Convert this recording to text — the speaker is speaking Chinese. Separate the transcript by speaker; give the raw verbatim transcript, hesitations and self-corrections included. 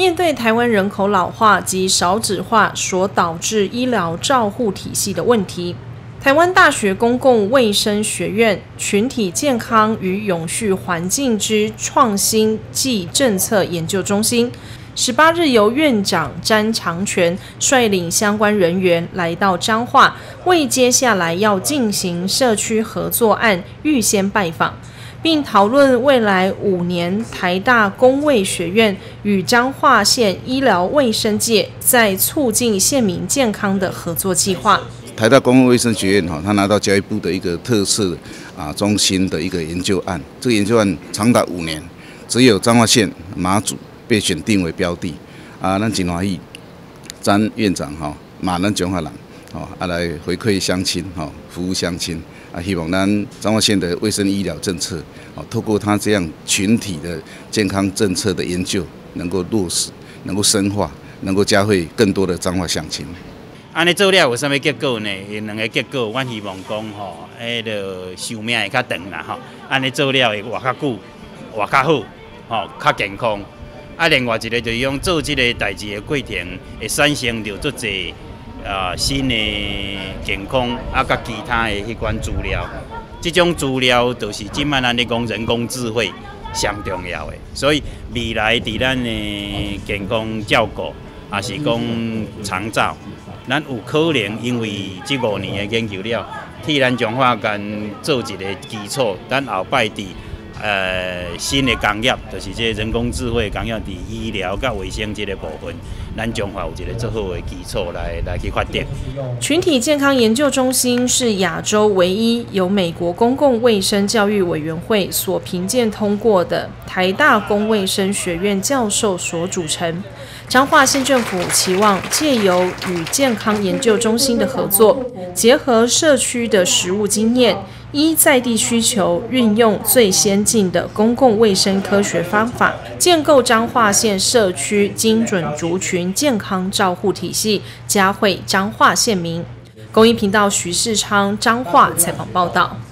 Speaker 1: 面对台湾人口老化及少子化所导致医疗照护体系的问题，台湾大学公共卫生学院群体健康与永续环境之创新暨政策研究中心十八日由院长詹长全率领相关人员来到彰化，为接下来要进行社区合作案预先拜访，并讨论未来五年台大公卫学院与彰化县医疗卫生界在促进县民健康的合作计划。
Speaker 2: 台大公共卫生学院哈，他拿到教育部的一个特色啊中心的一个研究案，这个研究案长达五年，只有彰化县马祖被选定为标的啊，咱真欢喜，詹院长哈，马咱彰化人哦，啊来回馈乡亲哈，服务乡亲啊，希望咱彰化县的卫生医疗政策哦，透过他这样群体的健康政策的研究，能够落实，能够深化，能够嘉惠更多的彰化乡亲。
Speaker 3: 安尼做了有啥物结果呢？两个结果，阮希望讲吼，迄个寿命会较长啦吼。安尼做了会活较久，活较好，吼，较健康。啊，另外一个就是讲做这个代志的过程，会产生着足侪啊新的健康啊，甲其他的迄款资料。这种资料就是今摆咱咧讲人工智慧上重要的，所以未来伫咱的健康照顾，也是讲长照。咱有可能因为这五年的研究了，替咱彰化县做一个基础，咱后摆伫呃新的工业，就是这人工智慧工业伫医疗甲卫生这个部分，咱彰化有一个最好的基础来来去发展。
Speaker 1: 群体健康研究中心是亚洲唯一由美国公共卫生教育委员会所评鉴通过的台大公卫生学院教授所组成。彰化县政府期望借由与健康研究中心的合作，结合社区的实务经验，依在地需求，运用最先进的公共卫生科学方法，建构彰化县社区精准族群健康照护体系，嘉惠彰化县民。公益频道徐世昌彰化采访报道。